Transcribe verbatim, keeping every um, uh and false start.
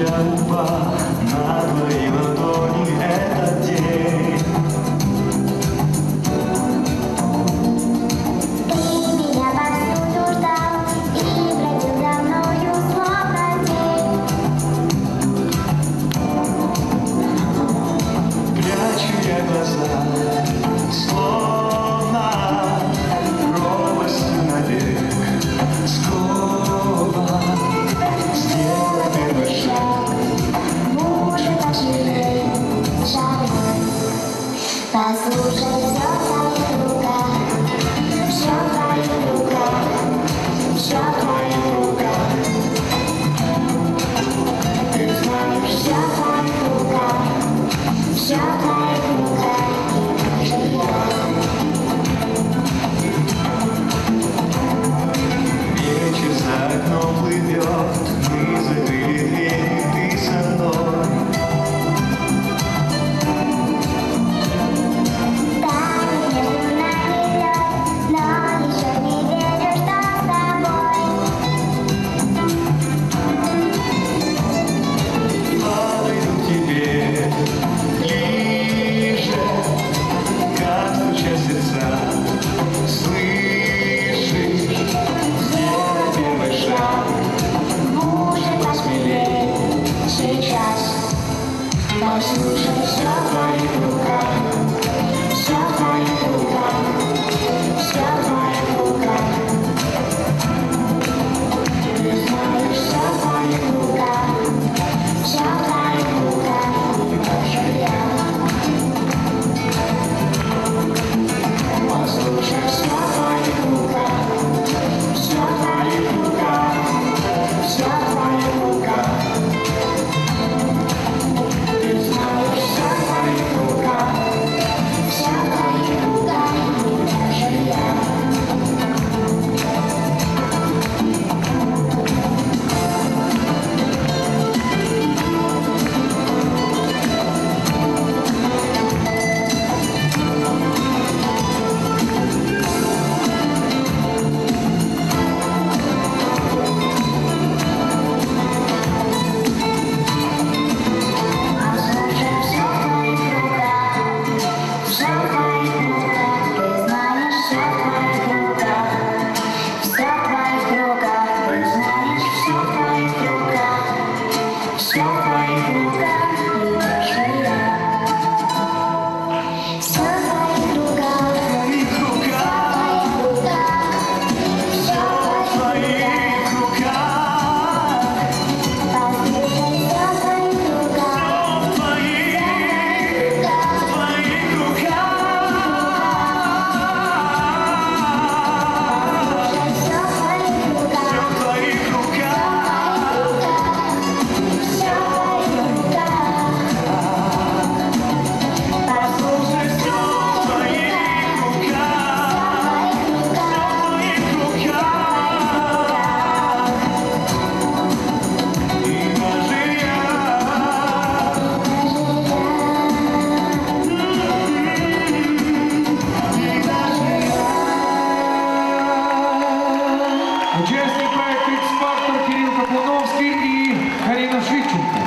горячая губа на твоей ладони этот день. Ты меня повсюду ждал и бродил за мною словно тень. Прячу я глаза, словно пропастью навек скован. Сделай первый шаг, Может, пожалей, жаль. Послушай, все в твоих руках, все в твоих руках, все в твоих руках. Ты знаешь, все в твоих руках, все в твоих руках, и даже я. вечер за окном плывет, мы закрыли дверь, ты со мной. Тает между нами лед, но еще не верю, что с тобой. Подойду к тебе ближе, как стучат сердца, слышишь? Сделай первый шаг, Может, посмелее сейчас. Послушай, все в твоих руках, все в твоих руках, все в твоих руках. Ты знаешь, все в твоих руках, все в твоих руках, и даже я. Послушай, все в твоих руках, все в твоих руках, все в твоих руках. Ты знаешь, все в твоих руках, все в твоих руках, и даже я. Послушай, все в твоих руках, все в твоих руках. Ты знаешь, все в твоих руках, все в твоих руках. Ты знаешь, все в твоих руках, все в твоих руках, и даже я. Все в твоих руках, твоих руках, в твоих руках, все в твоих твоих руках, Послушай, все в твоих руках, в твоих, твоих руках. Послушай, все в твоих руках, В твоих руках, все в твоих руках. Послушай, все в твоих руках, в твоих руках. И даже Участник проекта «X-Factor» Кирилл Каплуновский и Карина Шевченко.